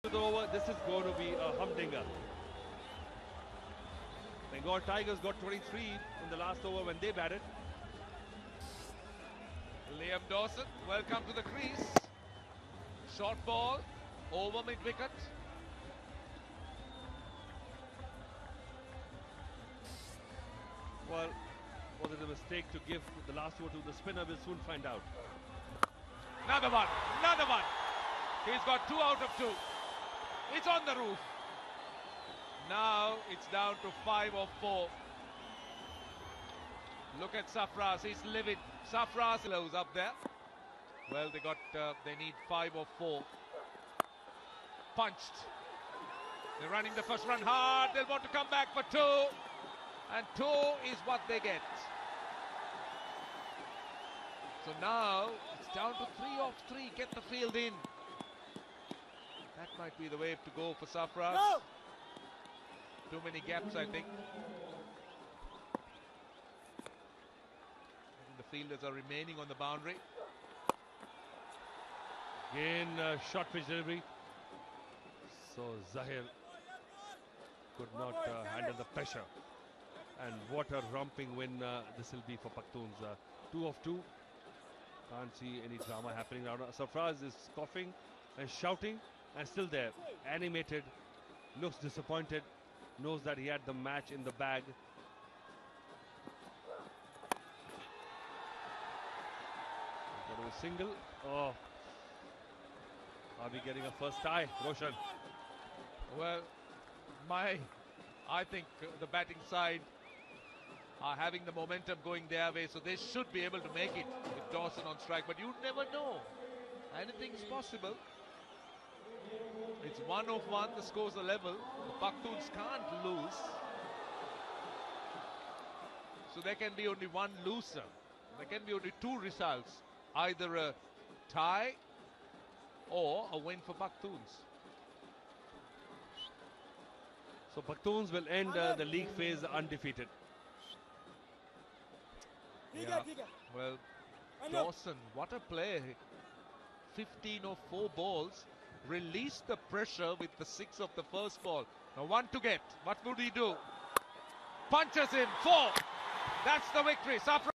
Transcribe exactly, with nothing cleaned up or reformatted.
Over, this is going to be a humdinger. Bengal Tigers got twenty-three in the last over when they batted. Liam Dawson, welcome to the crease. Short ball, over mid-wicket. Well, was it a mistake to give the last over to the spinner? We'll soon find out. Another one, another one. He's got two out of two. It's on the roof. Now it's down to five or four. Look at Sarfaraz, he's livid. Sarfaraz is up there. Well, they got, uh, they need five or four. Punched. They're running the first run hard. They'll want to come back for two. And two is what they get. So now it's down to three off three. Get the field in. That might be the way to go for Sarfaraz. No. Too many gaps, I think. The fielders are remaining on the boundary. Again, uh, short pitch delivery. So Zahir could not uh, handle the pressure. And what a romping win uh, this will be for Pakhtuns. Uh, two of two. Can't see any drama happening now. Sarfaraz is coughing and shouting and still there. Animated. Looks disappointed. Knows that he had the match in the bag. Got a single. Oh. Are we getting a first tie, Roshan? Well, my, I think uh, the batting side are having the momentum going their way, so they should be able to make it with Dawson on strike. But you never know. Anything's possible. It's one of one, the scores are level. The Pakhtuns can't lose. So there can be only one loser. There can be only two results. Either a tie or a win for Pakhtuns. So Pakhtuns will end uh, the league phase undefeated. Yeah. Well, Dawson, what a play. fifteen or four balls. Release the pressure with the six of the first ball. Now one to get. What would he do? Punches him. Four. That's the victory. Sarfaraz.